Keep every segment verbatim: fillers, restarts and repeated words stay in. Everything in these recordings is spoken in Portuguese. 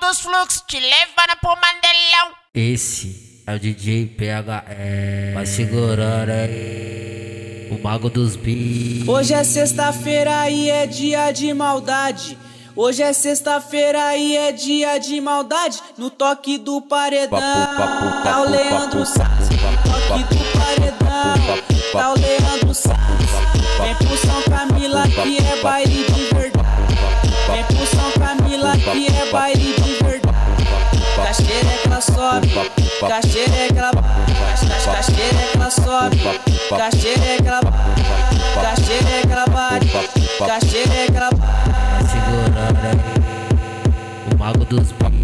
dos fluxos, te levando pro Mandelão. Esse é o D J P H E. Vai segurando, hein? O mago dos beats. Hoje é sexta-feira e é dia de maldade. Hoje é sexta-feira e é dia de maldade. No toque do paredão, tá o Leandro Saz. No toque do paredão, tá o Leandro Saz. Vem pro São Camila que é baile de verdade. Vem pro São Camila que é baile de verdade. Caxereca ela sobe, caxereca ela bate, caxereca ela sobe, caxereca ela bate, caxereca ela bate, caxereca ela bate. Segurando, hein? O mago dos beats.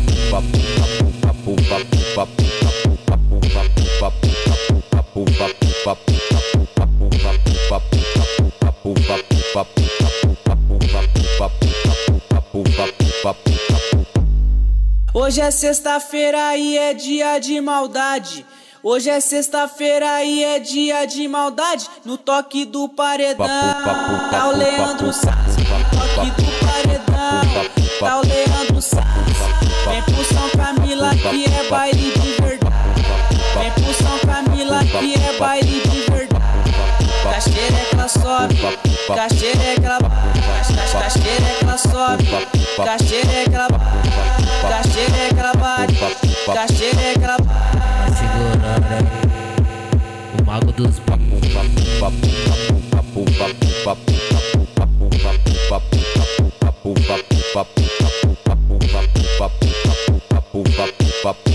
Hoje é sexta-feira e é dia de maldade. Hoje é sexta-feira e é dia de maldade. No toque do paredão, tá o Leandro Saz. No toque do paredão, tá o Leandro Saz. Vem pro São Camila que é baile de verdade. Vem pro São Camila que é baile de verdade. Caxereca ela sobe, caxereca ela bate, caxereca ela sobe, caxereca ela bate, caxereca ela bate, caxereca ela bate. Segurando, hein? O mago dos beats.